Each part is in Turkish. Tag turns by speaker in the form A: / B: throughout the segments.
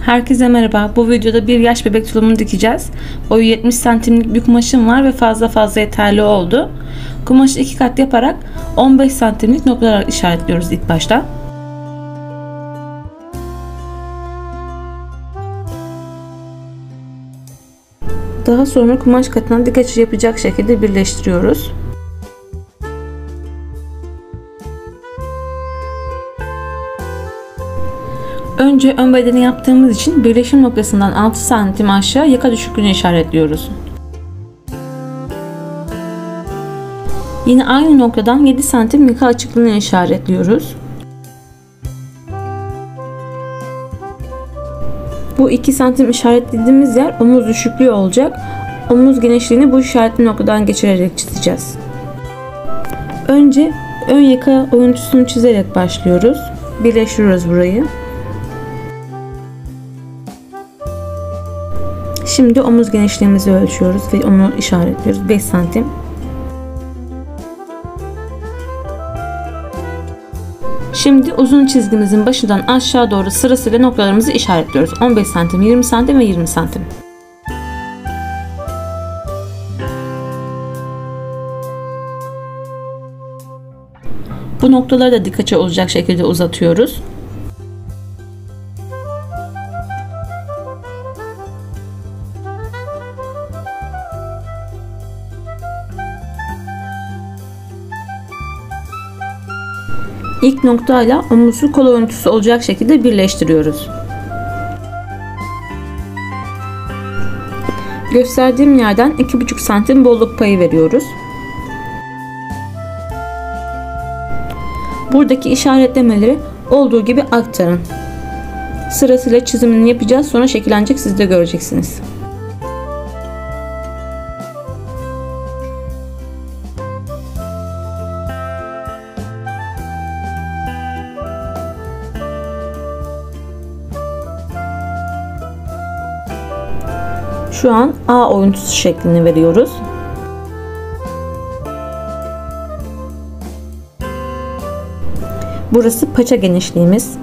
A: Herkese merhaba. Bu videoda bir yaş bebek tulumunu dikeceğiz. Boyu 70 santimlik bir kumaşım var ve fazla yeterli oldu. Kumaşı 2 kat yaparak 15 santimlik noktalar işaretliyoruz ilk başta. Daha sonra kumaş katına dik açı yapacak şekilde birleştiriyoruz. Önce ön bedeni yaptığımız için birleşim noktasından 6 santim aşağı yaka düşüklüğünü işaretliyoruz. Yine aynı noktadan 7 santim yaka açıklığını işaretliyoruz. Bu 2 santim işaretlediğimiz yer omuz düşüklüğü olacak. Omuz genişliğini bu işaretli noktadan geçirerek çizeceğiz. Önce ön yaka oyuntusunu çizerek başlıyoruz. Birleştiriyoruz burayı. Şimdi omuz genişliğimizi ölçüyoruz ve onu işaretliyoruz. 5 santim. Şimdi uzun çizgimizin başından aşağı doğru sırasıyla noktalarımızı işaretliyoruz. 15 santim, 20 santim ve 20 santim. Bu noktaları da dik açı olacak şekilde uzatıyoruz. İlk noktayla omuzu kol örüntüsü olacak şekilde birleştiriyoruz. Gösterdiğim yerden 2,5 santim bolluk payı veriyoruz. Buradaki işaretlemeleri olduğu gibi aktarın. Sırasıyla çizimini yapacağız, sonra şekillenecek, siz de göreceksiniz. Şu an A oyuntusu şeklini veriyoruz. Burası paça genişliğimiz.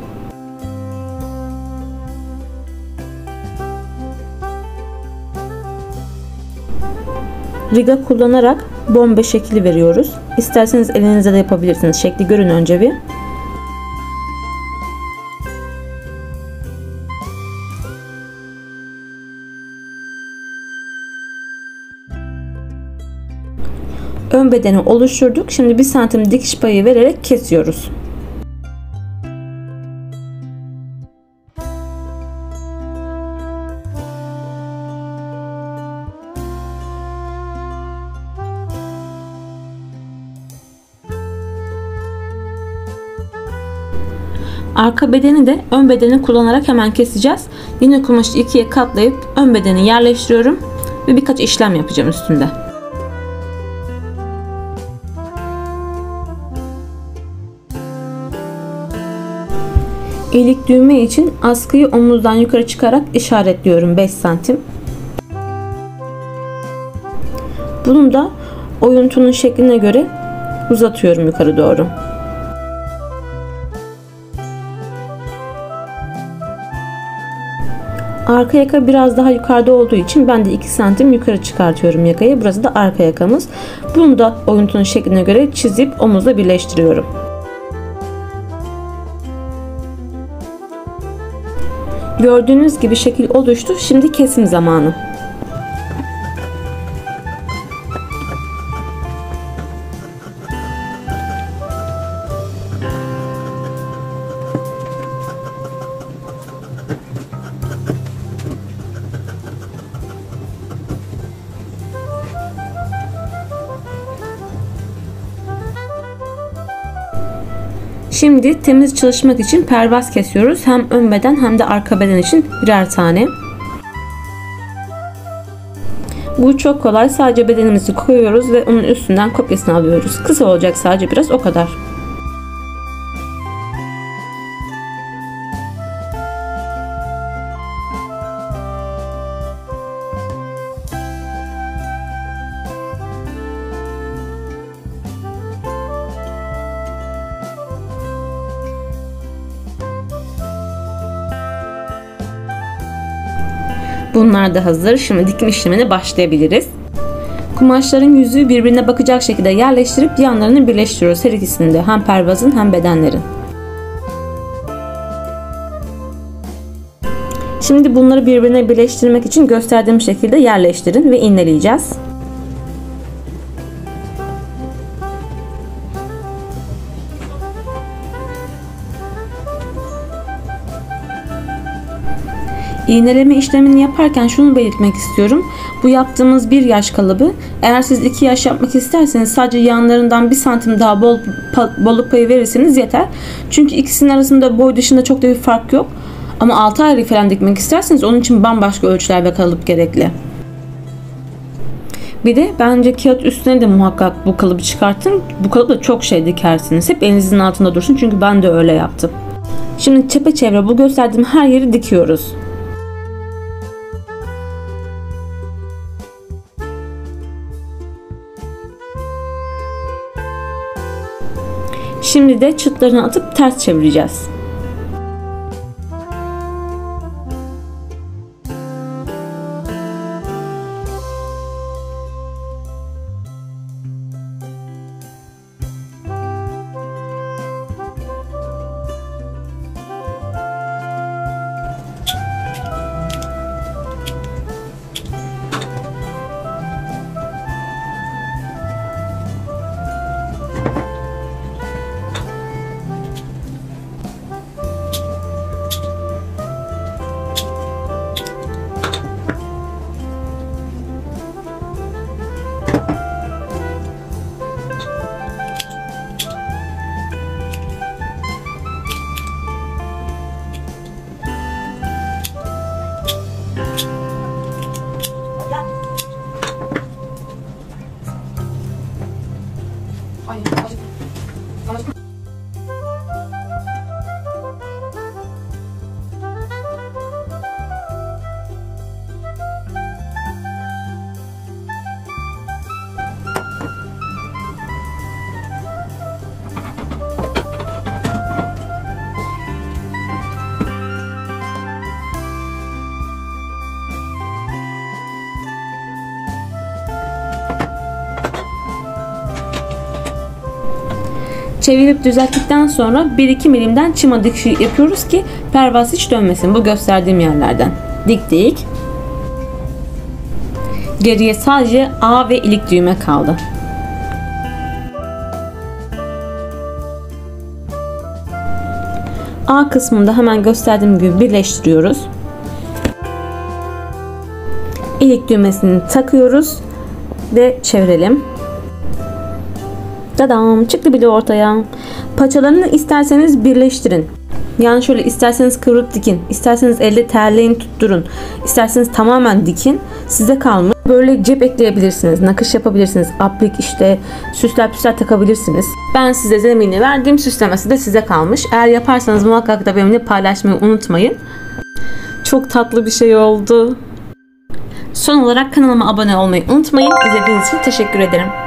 A: Riga kullanarak bombe şekli veriyoruz. İsterseniz elinizde de yapabilirsiniz. Şekli görün önce bir. Ön bedeni oluşturduk. Şimdi 1 santim dikiş payı vererek kesiyoruz. Arka bedeni de ön bedeni kullanarak hemen keseceğiz. Yine kumaşı ikiye katlayıp ön bedeni yerleştiriyorum ve birkaç işlem yapacağım üstünde. İlik düğme için askıyı omuzdan yukarı çıkarak işaretliyorum 5 santim. Bunu da oyuntunun şekline göre uzatıyorum yukarı doğru. Arka yaka biraz daha yukarıda olduğu için ben de 2 santim yukarı çıkartıyorum yakayı. Burası da arka yakamız. Bunu da oyuntunun şekline göre çizip omuzla birleştiriyorum. Gördüğünüz gibi şekil oluştu. Şimdi kesim zamanı. Şimdi temiz çalışmak için pervaz kesiyoruz. Hem ön beden hem de arka beden için birer tane. Bu çok kolay. Sadece bedenimizi koyuyoruz ve onun üstünden kopyasını alıyoruz. Kısa olacak sadece biraz, o kadar. Bunlar da hazır. Şimdi dikim işlemine başlayabiliriz. Kumaşların yüzü birbirine bakacak şekilde yerleştirip yanlarını birleştiriyoruz. Her ikisini de, hem pervazın hem bedenlerin. Şimdi bunları birbirine birleştirmek için gösterdiğim şekilde yerleştirin ve iğneleyeceğiz. İğneleme işlemini yaparken şunu belirtmek istiyorum. Bu yaptığımız 1 yaş kalıbı, eğer siz 2 yaş yapmak isterseniz sadece yanlarından 1 santim daha bolluk payı verirseniz yeter. Çünkü ikisinin arasında boy dışında çok da bir fark yok. Ama 6 aylık falan dikmek isterseniz onun için bambaşka ölçüler ve kalıp gerekli. Bir de bence kağıt üstüne de muhakkak bu kalıbı çıkartın. Bu kalıpla çok şey dikersiniz. Hep elinizin altında dursun, çünkü ben de öyle yaptım. Şimdi çepeçevre bu gösterdiğim her yeri dikiyoruz. Şimdi de çıtlarını atıp ters çevireceğiz. Çevirip düzelttikten sonra 1-2 milimden çıma dikişi yapıyoruz ki pervaz hiç dönmesin. Bu gösterdiğim yerlerden diktik. Geriye sadece A ve ilik düğme kaldı. A kısmında hemen gösterdiğim gibi birleştiriyoruz. İlik düğmesini takıyoruz ve çevirelim. Dadam, çıktı bile ortaya. Paçalarını isterseniz birleştirin. Yani şöyle, isterseniz kıvırıp dikin, isterseniz elde terleyin, tutturun, isterseniz tamamen dikin. Size kalmış. Böyle cep ekleyebilirsiniz, nakış yapabilirsiniz, aplik, işte süsler püsler takabilirsiniz. Ben size zemini verdim, süslemesi de size kalmış. Eğer yaparsanız muhakkak da benimle paylaşmayı unutmayın. Çok tatlı bir şey oldu. Son olarak kanalıma abone olmayı unutmayın. İzlediğiniz için teşekkür ederim.